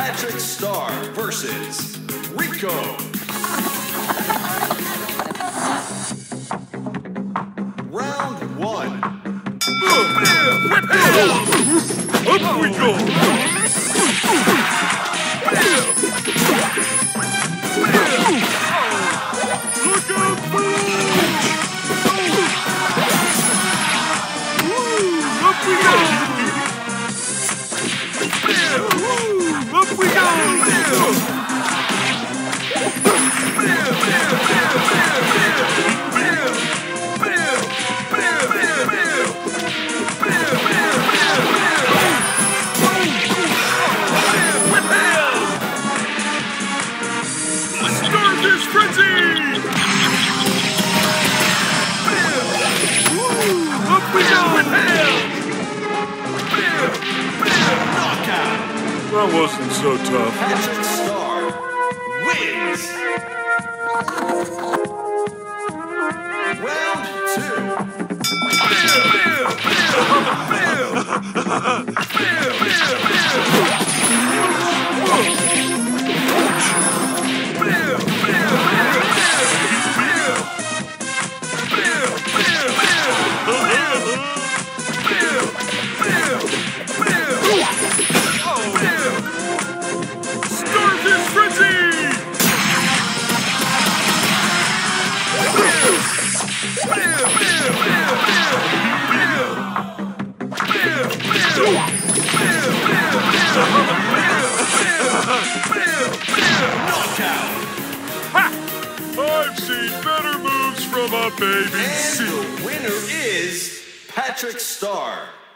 Patrick Star versus Rico. Round 1. Up we go! Look out, up we go! Up we go! Starfish frenzy! Up we go! Knockout. That wasn't so tough. Patrick Star wins. Round Starfish frenzy! knockout. Ha! I've seen better moves from a baby And seal. the winner is Patrick Star.